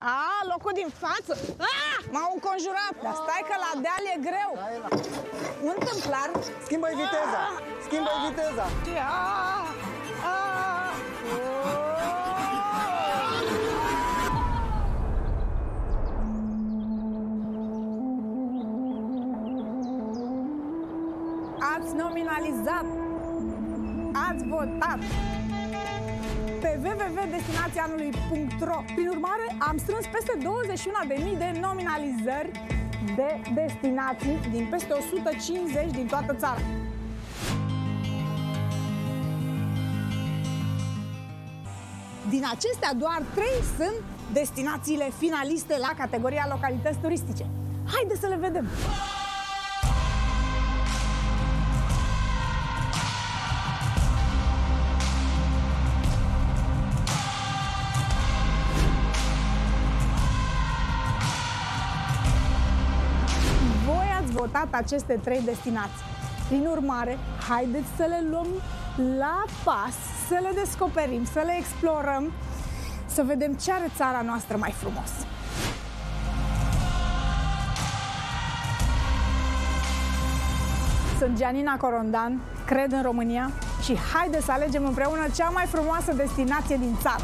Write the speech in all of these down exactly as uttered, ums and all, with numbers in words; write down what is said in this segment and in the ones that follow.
A, locul din față? M-au înconjurat, dar stai că la deal e greu. Un întâmplar. Schimbă-i viteza! Schimbă-i viteza! Ați nominalizat, ați votat pe w w w punct destinația anului punct ro. Prin urmare, am strâns peste douăzeci și unu de mii de nominalizări de destinații din peste o sută cincizeci din toată țara. Din acestea, doar trei sunt destinațiile finaliste la categoria localități turistice. Haideți să le vedem! Votat aceste trei destinații. Prin urmare, haideți să le luăm la pas, să le descoperim, să le explorăm, să vedem ce are țara noastră mai frumos. Sunt Gianina Corondan, cred în România și haideți să alegem împreună cea mai frumoasă destinație din țară.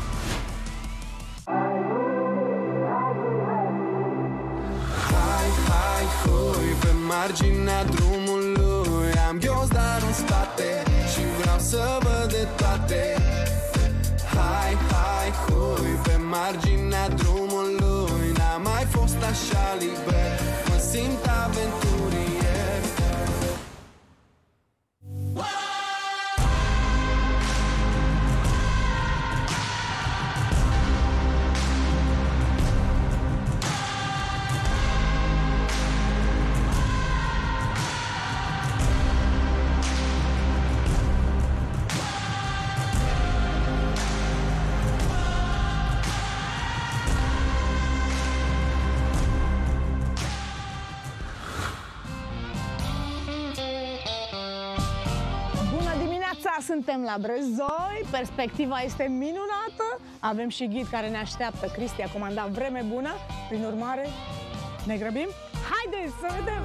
Marginea drumului am ghiozdan în spate și vreau să văd de toate. Hai, hai, hui, pe marginea drumului n-am mai fost așa liber, mă simt aventurier. Suntem la Brezoi, perspectiva este minunată, avem și ghid care ne așteaptă, Cristi a comandat vreme bună, prin urmare ne grăbim? Haideți să vedem!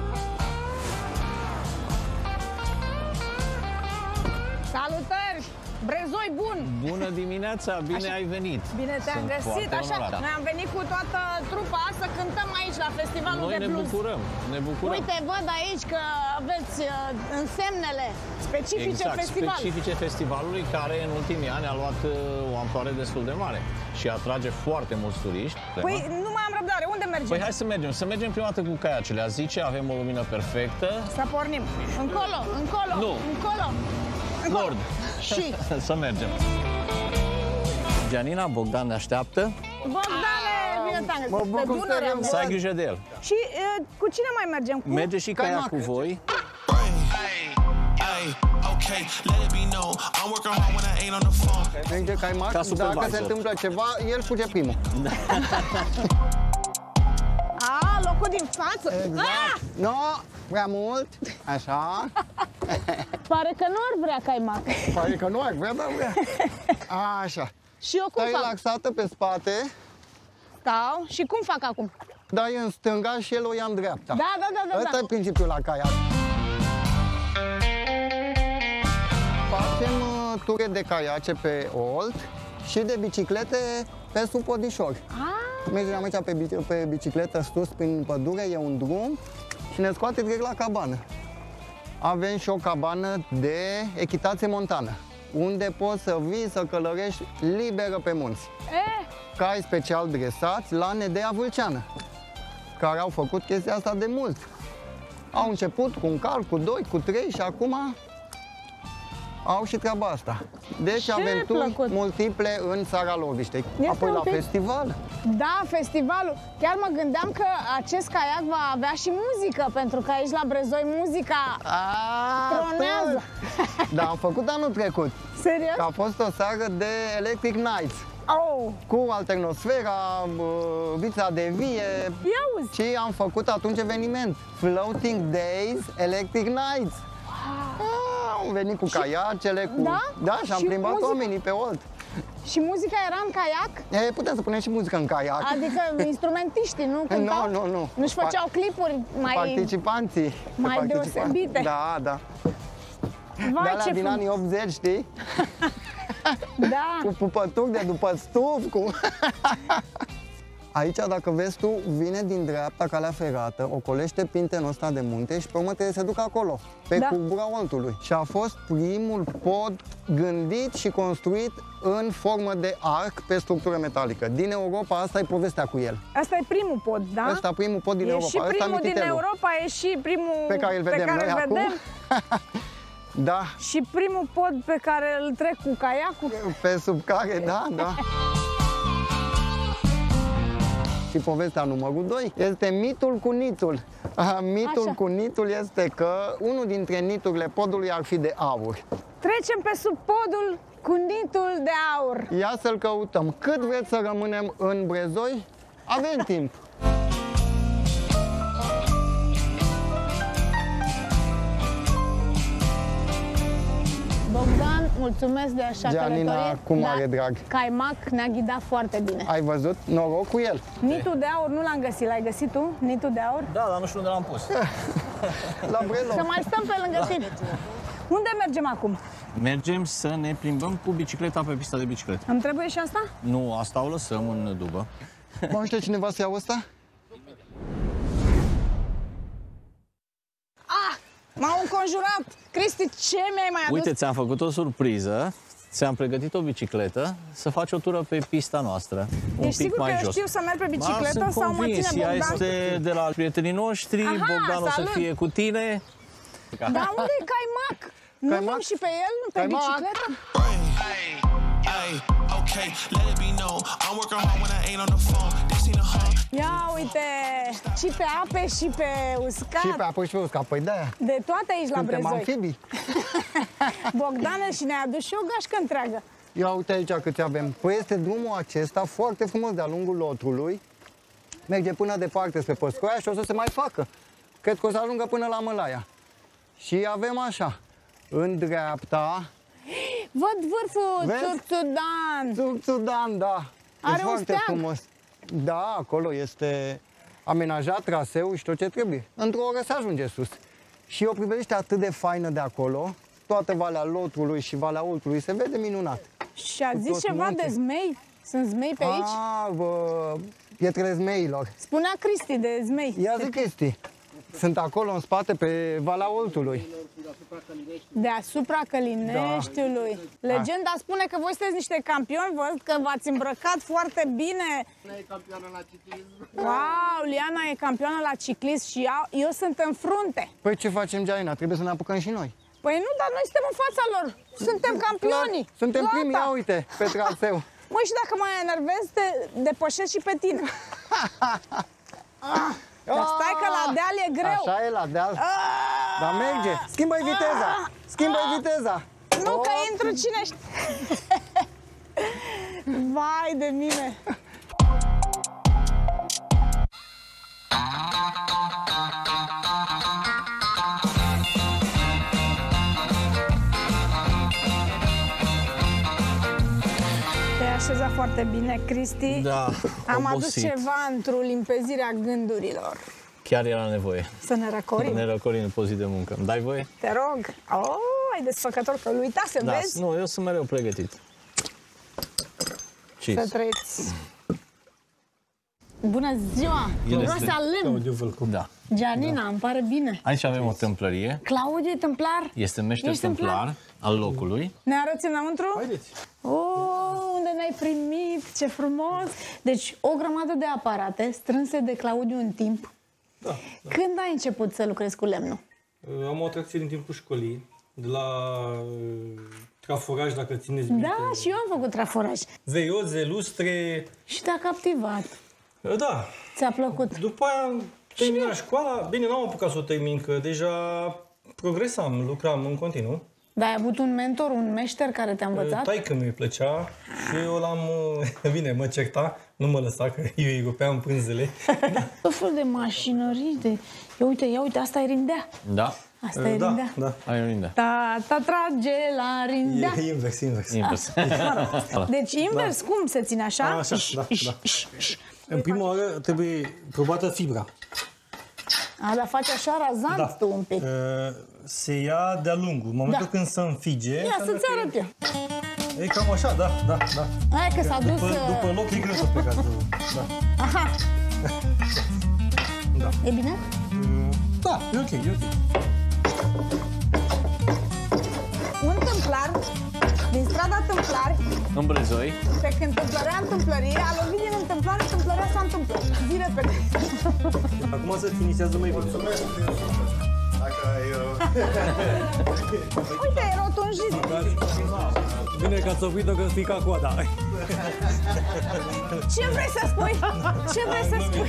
Salutări! Brezoi bun! Bună dimineața, bine așa, ai venit! Bine te-am găsit! Așa, noi am venit cu toată trupa să cântăm aici la festivalul noi de blues. Noi ne bucurăm, ne bucurăm! Uite, văd aici că aveți uh, însemnele specifice exact, festivalului. specifice festivalului, care în ultimii ani a luat uh, o amploare destul de mare și atrage foarte mulți turiști. Păi nu mai am răbdare, unde mergem? Păi hai să mergem, să mergem prima dată cu caiacele. A zice, avem o lumină perfectă. Să pornim. Încolo, încolo, nu. încolo. Nord. Și? Să mergem. Gianina, Bogdan ne așteaptă. Bogdane, bine te-am găsit. Mă bucur să te să ai grijă de el. Și uh, cu cine mai mergem? Cu? Merge și caiac cu voi. Merge caimac, dacă se întâmplă ceva, el fuge primul. A, locul din față? Exact. Ah! Nu, prea mult, așa. Pare că nu ar vrea caimac. Pare că nu ar vrea, dar vrea. Așa. Și eu cum Stai fac? relaxată pe spate. Stau. Și cum fac acum? Dai în stânga și el o ia în dreapta. Da, da, da, da. Ăsta da. e principiul la caiac. Facem uh, ture de caiace pe Olt și de biciclete pe sub Podișor. Ah. Mergem aici pe, pe bicicletă sus prin pădure, e un drum și ne scoate direct la cabană. Avem și o cabană de echitație montană, unde poți să vii să călărești liberă pe munți. E? Cai special dresați la Nedea Vâlceană, care au făcut chestia asta de mult. Au început cu un cal, cu doi, cu trei și acum au și treaba asta. Deci Ce aventuri plăcut. multiple în țara Loviștei. Este Apoi la pic... festival. Da, festivalul. Chiar mă gândeam că acest caiac va avea și muzică, pentru că aici la Brezoi muzica A, tronează. Da, am făcut anul trecut. Serios? Că a fost o seară de Electric Nights. Oh. Cu Alternosfera, Vița de Vie. Ia uzi. Și am făcut atunci eveniment. Floating Days Electric Nights. Wow. Am venit cu caiacele, cu... Da? Da, și am și plimbat muzica... oamenii pe Olt. Și muzica era în caiac? E, putem să punem și muzică în caiac. Adică instrumentiștii, nu cântau? Nu, nu, nu. Nu-și făceau clipuri mai... Participanții. mai participanți. deosebite. Da, da. Vai, De-alea ce din frumos. anii optzeci, știi? Da. Cu pupătuc de după stuf, cu... Aici, dacă vezi tu, vine din dreapta calea ferată, ocolește pintenul ăsta de munte și pe urmă trebuie să se ducă acolo, pe Da. curbura Oltului. Și a fost primul pod gândit și construit în formă de arc pe structură metalică. Din Europa, asta e povestea cu el. Asta e primul pod, da? Ăsta primul pod din e Europa. și Ăsta primul din mititelul. Europa, e și primul Pe care îl vedem pe care noi îl vedem. acum. Da, Și primul pod pe care îl trec cu caiacul. pe sub care, da, da. Și povestea numărul doi este mitul cu nitul. Ah, Mitul Așa. cu nitul este că unul dintre niturile podului ar fi de aur. Trecem pe sub podul cu nitul de aur. Ia să-l căutăm. Cât vreți să rămânem în Brezoi? Avem timp. Bogdan, mulțumesc de așa Gianina, călătorie. cu mare dar drag. Caimac ne-a ghidat foarte bine. Ai văzut? Noroc cu el. Nitul de aur nu l-am găsit. L-ai găsit tu? Nitul de aur? Da, dar nu știu unde l-am pus. La Brezov. Să mai stăm pe lângă tine. Unde mergem acum? Mergem să ne plimbăm cu bicicleta pe pista de bicicletă. Îmi trebuie și asta? Nu, asta o lăsăm în dubă. Mă știe cineva să iau ăsta? Ah! M-au înconjurat! Cristi, ce mi-ai mai adus? Uite, ți-am făcut o surpriză. Ți-am pregătit o bicicletă să faci o tură pe pista noastră, un Ești pic sigur mai că eu jos. știu să merg pe Ba, bicicletă sunt sau mă convins. ține Ea Bogdan? este de la prietenii noștri, Aha, Bogdan o să salut! fie cu tine. Dar unde e Caimac? Nu Caimac? luăm și pe el, pe Caimac? bicicletă? Hey, hey, okay, let it be known. I'm working hard when I ain't on the phone. They seen a hug. Ia uite, și pe ape și pe uscat. Și pe apă și pe uscat. Păi de-aia. De toate aici la Suntem Brezoi. amfibii. Bogdană și ne-a adus și o gașcă întreagă. Ia uite aici câți avem. Păi este drumul acesta foarte frumos de-a lungul lotrului. Merge până departe spre Păscoaia și o să se mai facă. Cred că o să ajungă până la Mălaia. Și avem așa, în dreapta, Văd vârful Vezi? Țurțudan. Țurțudan, da. Are e un foarte steag. frumos. Da, acolo este amenajat traseul și tot ce trebuie. Într-o oră se ajunge sus. Și e o priveliște atât de faină de acolo, toată Valea Lotrului și Valea Oltului se vede minunat. Și a Cu zis tot ceva munte. de zmei? Sunt zmei pe aici? Ah, bă, pietrele zmeilor. Spunea Cristi de zmei. Ia zi, Cristi. Sunt acolo în spate pe Valea Oltului. Deasupra Călineștiului. Da. Legenda spune că voi sunteți niște campioni, văd că v-ați îmbrăcat foarte bine. Liana e campioană la ciclism. Wow, Liana e campioană la ciclism și eu, eu sunt în frunte. Păi ce facem, Gianina? Trebuie să ne apucăm și noi. Păi nu, dar noi suntem în fața lor. Suntem campionii. Suntem Gata. primii, ia uite, pe traseu. Măi, și dacă mă enervez, te depășesc și pe tine. Ah, dar stai că la deal e greu. Așa e la deal. Ah, Dar merge. Schimbă-i viteza. Schimbă-i viteza. Nu, că Oh, intru cine știe. Vai de mine. Te-ai așezat foarte bine, Cristi. Da, Am adus obosit. ceva într-o limpezire a gândurilor. Chiar era nevoie. Să ne răcorim. Ne răcorim după zi de muncă. Îmi dai voie? Te rog. Oh, ai desfăcător, că îl uitase, Da, vezi? nu, eu sunt mereu pregătit. Să Cheers. trăiți. Bună ziua! Rosa Lemn! Da. Gianina, îmi pare bine. Aici avem o tâmplărie. Claudiu e tâmplar? Este meșter Ești tâmplar? tâmplar al locului. Ne arăți înăuntru? Haideți! Oh, unde ne-ai primit, ce frumos! Deci, o grămadă de aparate strânse de Claudiu în timp. Da, da. Când ai început să lucrezi cu lemnul? Am o atracție din timpul școlii, de la uh, traforaj, dacă țineți minte. Da, și eu am făcut traforaj. Veioze, lustre, Și te-a captivat. uh, da. Ți-a plăcut? După aia am terminat școala, bine, n-am apucat să o termin, că deja progresam, lucram în continuu. Dar ai avut un mentor, un meșter care te-a învățat? Taică mi-i plăcea și eu l-am, uh, bine, mă certa, nu mă lăsa, că eu îi rupeam pânzele. Tot fel de mașinării, de... Ia uite, ia uite, asta e rindea. Da. Asta e Da, rindea? da. Ai o rindea. Tata trage la rindea. E invers, invers. Invers. Deci invers, cum se ține așa? Așa, da, da. În prima oară trebuie probată fibra. A, dar faci așa razant Da. tu un pic. Uh, Se ia de-a lungul. În momentul Da. când se înfige... Ia înseamnă să-ți că arăt eu. E cam așa, da, da, da. Hai că s-a dus... După, uh, după loc e greu să plecați. Da. Aha. Da. E bine? Da, e ok, e ok. Un tâmplar din strada Tâmplari, În Brezoi. pe când tâmplărea întâmplărie, a lovit din întâmplare, tâmplărea s-a întâmplat. Zi repede. Acum se finisează mai bine. Uite, e rotunjit. Bine că ați oprit-o că strica coada. Ce vrei să spui? Ce vrei să spui?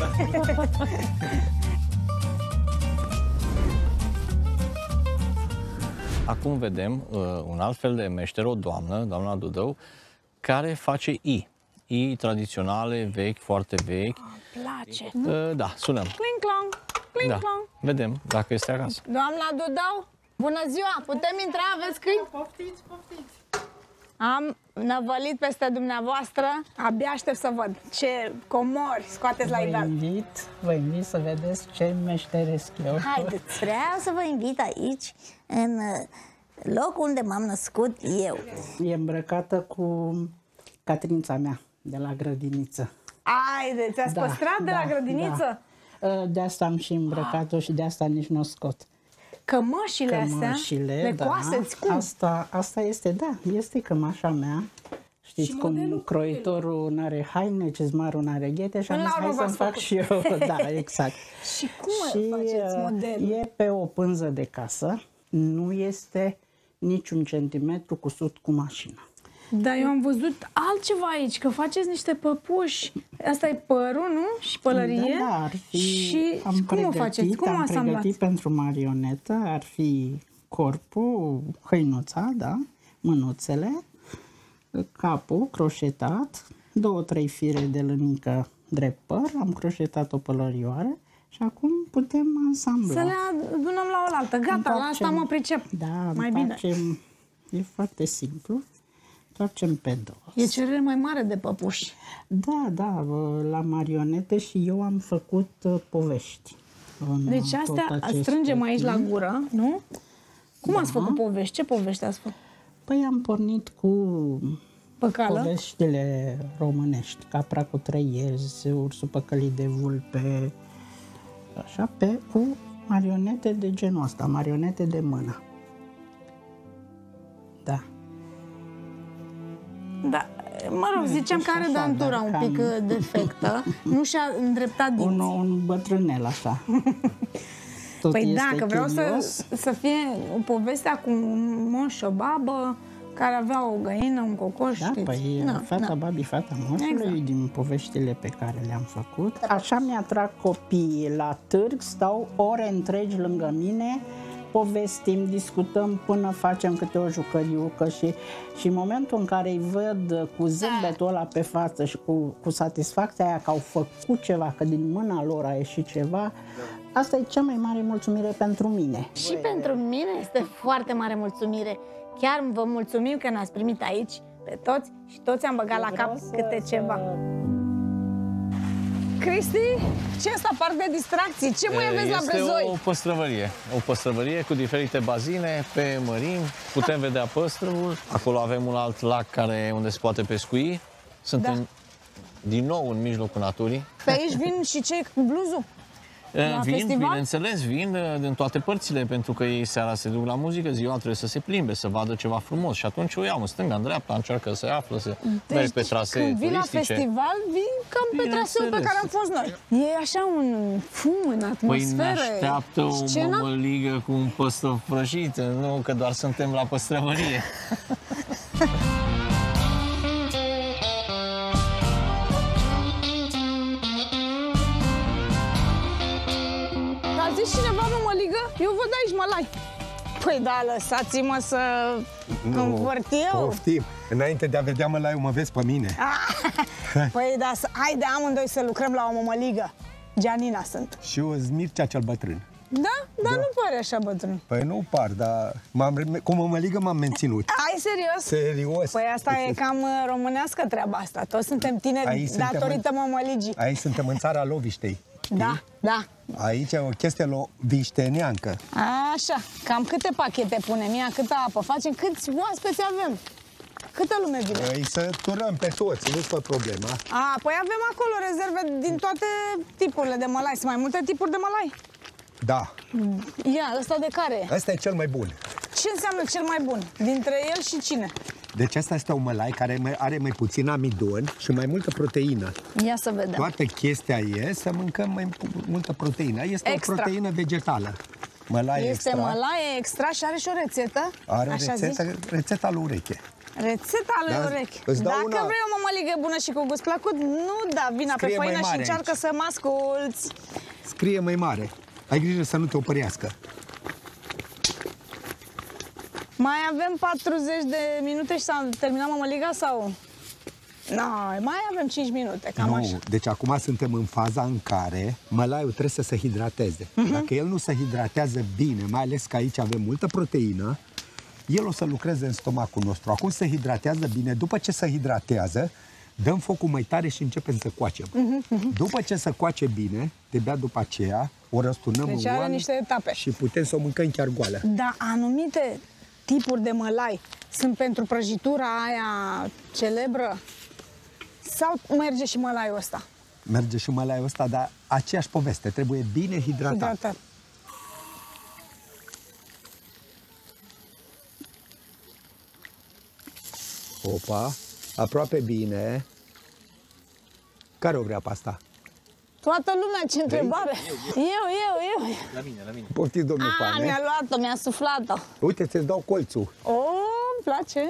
Acum vedem uh, un alt fel de meșter, o doamnă, doamna Dudău, care face I. I tradiționale, vechi, foarte vechi. Place. Uh, da, sunăm. Cling clong, cling Da, clong. vedem dacă este acasă. Doamna Dudău, bună ziua, putem intra, aveți câini? Poftiți, poftiți. Am năvălit peste dumneavoastră, abia aștept să văd ce comori scoateți la Vă iveală. invit, vă invit să vedeți ce meșteresc eu. Haideți, vreau să vă invit aici, în locul unde m-am născut eu. E îmbrăcată cu Catrința mea, de la grădiniță. Haide, ți-ați păstrat de la grădiniță? Da. De asta am și îmbrăcat-o și de asta nici nu o scot. Cămășile astea, Cămășile, le da. coaseți cum? Asta, asta este, da, este cămașa mea. Știți Și cum modelul? croitorul n-are haine, cezmarul n-are ghete și am Până zis, la hai urmă să-mi v-ați fac și eu. Da, exact. Și cum Și faceți uh, modelul? e pe o pânză de casă, nu este niciun centimetru cusut cu mașina. Dar eu am văzut altceva aici, că faceți niște păpuși. Asta e părul, nu? Și pălărie. Da, da, ar fi, Și am cum o pregătit, faceți? Cum o am asamblați? pregătit pentru marionetă, ar fi corpul, hăinuța, da, mânuțele, capul croșetat, două, trei fire de lănică drept păr, am croșetat o pălărioară și acum putem ansambla. Să le adunăm la oaltă. Gata, la asta mă pricep. Da, Mai bine. facem, e foarte simplu. Facem pe două. E cerere mai mare de păpuși. Da, da, la marionete și eu am făcut uh, povești. în Deci tot astea acest strângem aici la timp. gură, nu? Cum Da. ați făcut povești? Ce povești ați făcut? Păi am pornit cu Păcală? poveștile românești. Capra cu trei iezi, ursul păcălit de vulpe, așa, pe, cu marionete de genul ăsta, marionete de mână. Da. Da, mă rog, ziceam că are așa, dantura da, un cam- pic uh, defectă. Nu și-a îndreptat Un, dinții. un bătrânel așa. Tot Păi este da, că vreau să, chelios. să fie o povestea cu un moș și o babă care avea o găină, un cocoș, Da, știți? păi Na, fata na. Babi, fata moșului, Exact. din poveștile pe care le-am făcut. Așa mi-atrag copiii la târg, stau ore întregi lângă mine, povestim, discutăm până facem câte o jucăriucă și, și în momentul în care îi văd cu zâmbetul ăla pe față și cu, cu satisfacția aia că au făcut ceva, că din mâna lor a ieșit ceva, asta e cea mai mare mulțumire pentru mine. Și pentru mine este foarte mare mulțumire. Chiar vă mulțumim că ne-ați primit aici pe toți și toți am băgat la cap câte ceva. Cristi, ce asta parte de distracții? Ce mai aveți la Este Brezoi? o păstrăvărie. O păstrăvărie cu diferite bazine pe mărimi. Putem vedea păstrăvul. Acolo avem un alt lac care, unde se poate pescui. Suntem Da. din nou în mijlocul naturii. Pe aici vin și cei cu bluzul? La Vin, festival? bineînțeles, vin uh, din toate părțile, pentru că ei seara se duc la muzică, ziua trebuie să se plimbe, să vadă ceva frumos și atunci o iau în stânga, în dreapta, încearcă să află, să merg pe trasee Deci, când vii la turistice. festival, vii cam pe traseul pe Bineînțeles. care am fost noi. E așa un fum în Păi atmosferă. ne așteaptă o Scena? mămăligă cu un păstăv prăjit, nu că doar suntem la păstrăvărie. A zis cineva mămăligă? Eu văd aici mălai. Păi da, lăsați-mă să învârt eu. Poftim. Înainte de a vedea mălaiul, mă vezi pe mine. Păi da, să- haide amândoi să lucrăm la o mămăligă. Gianina sunt. Și eu sunt Mircea cel bătrân. Da? Dar da. Nu pare așa bătrân. Păi nu par, dar m-am, cum o măligă m-am menținut. Ai serios? Serios. Păi asta e cam românească treaba asta. Toți suntem tineri aici datorită suntem mămăligii. Aici suntem în țara loviștei. Da, da. Aici e o chestie lovișteneancă. Așa, cam câte pachete punem? Ia, câtă apă facem? Câți oaspeți avem? Câtă lume vine? Îi săturăm pe toți, nu-ți fă problema. A, păi avem acolo rezerve din toate tipurile de mălai. Sunt mai multe tipuri de mălai? Da. Ia, ăsta de care e? Ăsta e cel mai bun. Ce înseamnă cel mai bun? Dintre el și cine? Deci asta este un mălai care are mai puțin amidon și mai multă proteină. Ia să vedem. Toată chestia e să mâncăm mai multă proteină. Este extra. O proteină vegetală. Mălai este extra. mălai extra și are și o rețetă. Are o rețetă, rețeta lui Ureche. Rețeta lui da, Ureche. Dacă una... vrei o mămăligă bună și cu gust plăcut, nu da vina pe făină și încearcă aici. Să mă asculți. Scrie mai mare. Ai grijă să nu te opărească. Mai avem patruzeci de minute și s-a terminat mămăliga sau? Nu, mai avem cinci minute, cam nu, așa. Deci acum suntem în faza în care mălaiul trebuie să se hidrateze. Uh-huh. Dacă el nu se hidratează bine, mai ales că aici avem multă proteină, el o să lucreze în stomacul nostru. Acum se hidratează bine, după ce se hidratează, dăm focul mai tare și începem să coacem. Uh-huh, uh-huh. După ce se coace bine, de bea după aceea, o răsturnăm deci în are oală niște etape. Și putem să o mâncăm chiar goală. Da, anumite tipuri de mălai sunt pentru prăjitura aia celebră? Sau merge și mălaiul ăsta? Merge și mălaiul ăsta, dar aceeași poveste. Trebuie bine hidratat. hidratat. Opa, aproape bine. Care o vrea pe asta? Toată lumea, ce întrebare! Eu, eu, eu! La mine, la mine. Poftiți, domnul Pane. A, mi-a luat-o, mi-a suflat-o. Uite, ți-ți dau colțul. O, îmi place.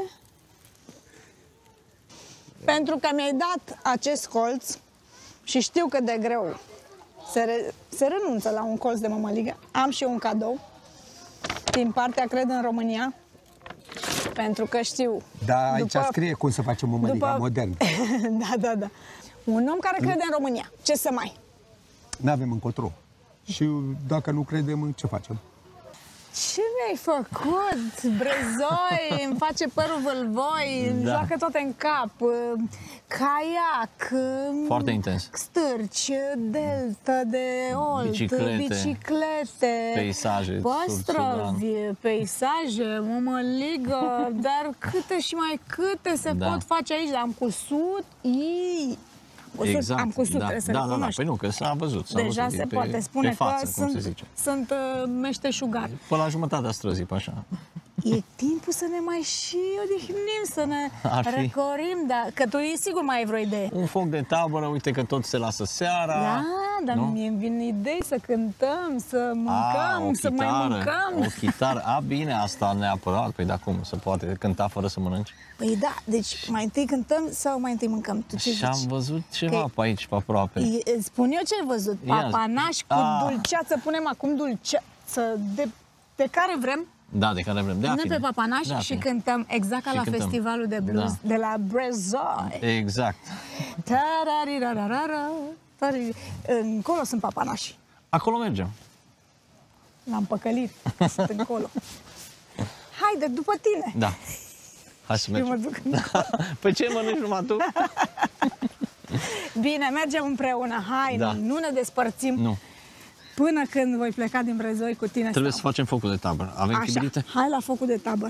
Pentru că mi-ai dat acest colț și știu că de greu se, re, se renunță la un colț de mămăligă. Am și eu un cadou din partea Cred în România, pentru că știu. Da, aici după, scrie cum să facem mămăliga după, modern. Da, da, da. Un om care crede în România. Ce să mai? N-avem încotro. Și dacă nu credem, ce facem? Ce mi-ai făcut? Brezoi, îmi face părul vâlvoi, îmi da. joacă toate în cap. Caiac, foarte intens. Stârci, delta de olt, biciclete, biciclete peisaje, păstrăvi, peisaje, mămăligă, dar câte și mai câte se da. pot face aici. Am cusut, ii. Cusut, exact, am cusut, da, trebuie să da, da, da, păi nu, că s-a văzut. Deja văzut, se pe, poate spune pe față, că sunt, sunt uh, meșteșugari. Până la jumătatea străzii, pe așa. E timpul să ne mai și odihnim, să ne recorim, da, că tu sigur mai ai vreo idee. Un foc de tabără, uite că tot se lasă seara. Da, dar mie îmi vin idei să cântăm, să mâncăm, a, să mai mâncăm. O chitară, a, bine, asta neapărat, păi da, cum se poate cânta fără să mănânci? Păi da, deci mai întâi cântăm sau mai întâi mâncăm? Tu ce Și am văzut ceva că pe aici, pe aproape. Spun eu ce ai văzut, papanaș cu a. dulceață, punem acum dulceață, de, de care vrem. Da, de care vrem. De ne pe papanaș de și cântăm exact ca și la cântăm. Festivalul de blues da. de la Brezoi. Exact. Încolo sunt papanași. Acolo mergem. L-am păcălit. Sunt încolo. Haide, după tine. Da. Hai să mergem. Eu mă duc încolo. Păi ce mănânci numai tu? Bine, mergem împreună. Hai, da. nu ne despărțim. Nu. Până când voi pleca din Brezoi cu tine. Trebuie sau? să facem focul de tabără. Avem Așa. chibrite? Hai la focul de tabără.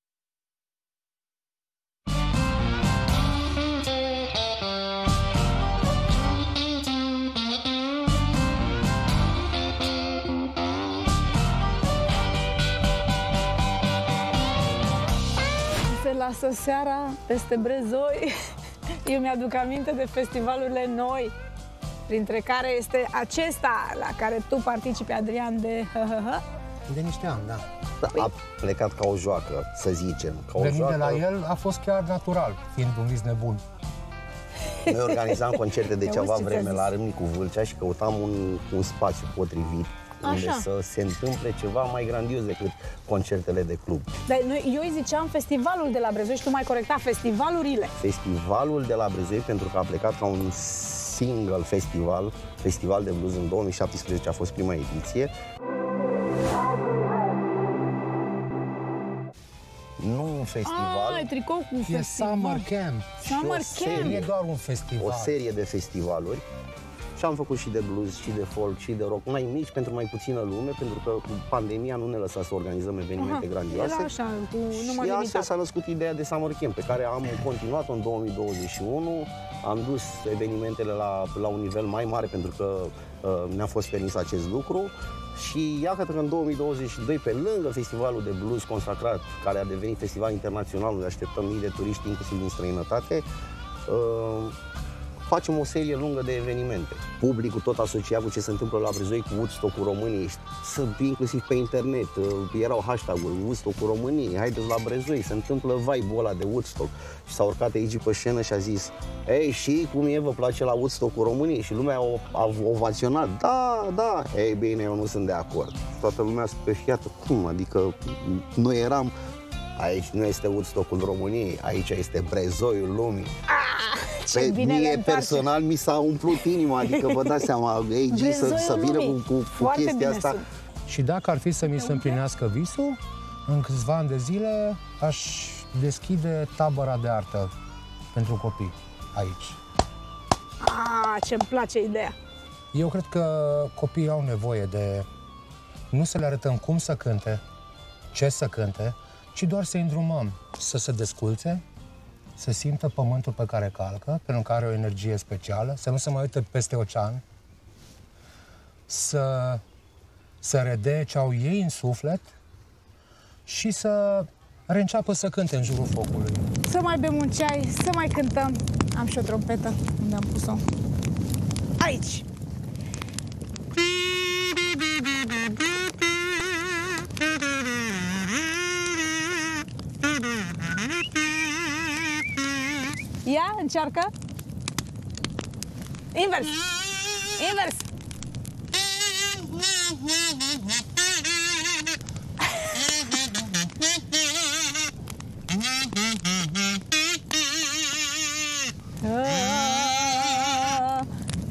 Se lasă seara peste Brezoi. Eu mi-aduc aminte de festivalurile noi, printre care este acesta la care tu participi, Adrian, de hă-hă-hă. De niște ani, da. A plecat ca o joacă, să zicem. Ca o Venind joacă... de la el a fost chiar natural, fiind un vis nebun. Noi organizam concerte de ceva vreme la Râmnicu Vâlcea și căutam un, un spațiu potrivit unde Așa. să se întâmple ceva mai grandios decât concertele de club. Dar noi, eu îi ziceam festivalul de la Brezoi și tu mai corecta festivalurile. Festivalul de la Brezoi, pentru că a plecat ca un single festival, Festival de Blues în două mii șaptesprezece, a fost prima ediție. festival. Ah, tricou cu E festival. Summer Camp. Summer Și o Camp. Nu e doar un festival. O serie de festivaluri. Și am făcut și de blues, și de folk, și de rock, mai mici, pentru mai puțină lume, pentru că pandemia nu ne lăsa să organizăm evenimente Aha, grandioase. era așa, cu număr Și astfel limitat. s-a născut ideea de Summer Camp, pe care am continuat-o în două mii douăzeci și unu. Am dus evenimentele la, la un nivel mai mare, pentru că uh, ne-a fost permis acest lucru. Și iată că în două mii douăzeci și doi, pe lângă festivalul de blues consacrat, care a devenit festival internațional, unde așteptăm mii de turiști, inclusiv din străinătate, uh, facem o serie lungă de evenimente. Publicul tot asociat cu ce se întâmplă la Brezoi, cu Woodstock-ul României, sunt inclusiv pe internet, erau hashtag-uri Woodstock-ul României, haideți la Brezoi, se întâmplă vibe-ul ăla de Woodstock. Și s-a urcat aici pe scenă și a zis, ei, și cum e, vă place la Woodstock-ul României? Și lumea a ovaționat, da, da, ei bine, eu nu sunt de acord. Toată lumea stupefiată, cum, adică noi eram, aici nu este Woodstock-ul României, aici este Brezoiul lumii. Ce Pe bine mie le întoarce. personal mi s-a umplut inima, adică vă dați seama, ei, G, să, Brezoiul să vină cu, lumii. cu, cu Foarte chestia bine asta. sună. Și dacă ar fi să mi se împlinească visul, în câțiva ani de zile aș deschide tabăra de artă pentru copii aici. Ah, ce-mi place ideea. Eu cred că copiii au nevoie de nu să le arătăm cum să cânte, ce să cânte, ci doar să-i îndrumăm să se desculțe, să simtă pământul pe care calcă, pentru că are o energie specială, să nu se mai uite peste ocean, să, să redea ce au ei în suflet și să reînceapă să cânte în jurul focului. Să mai bem un ceai, să mai cântăm. Am și o trompetă, unde am pus-o. Aici. Ia, încearcă. Invers. Invers. Ah.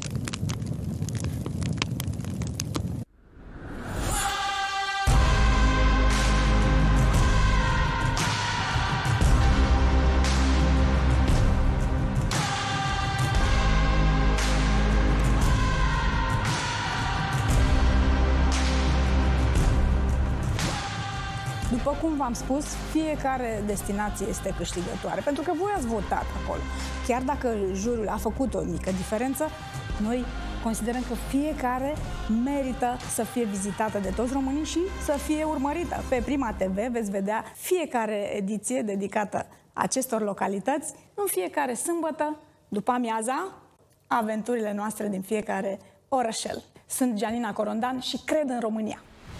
După cum v-am spus, fiecare destinație este câștigătoare, pentru că voi ați votat acolo. Chiar dacă juriul a făcut o mică diferență, noi considerăm că fiecare merită să fie vizitată de toți românii și să fie urmărită. Pe Prima T V veți vedea fiecare ediție dedicată acestor localități, în fiecare sâmbătă, după amiaza, aventurile noastre din fiecare orășel. Sunt Gianina Corondan și cred în România.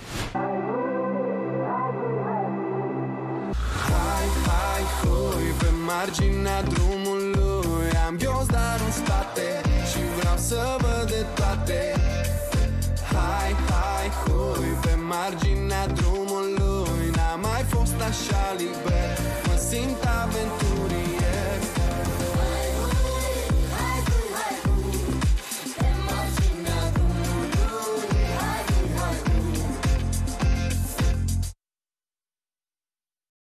Hai, hai, hui, pe marginea drumului am ghiozdan în spate și vreau să văd de toate. Hai, hai, hui, pe marginea drumului n-am mai fost așa liber, mă simt aventurii.